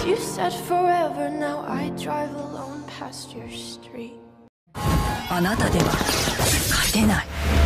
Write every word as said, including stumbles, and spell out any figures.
You said forever, now I drive alone past your street. あなたでは勝てない。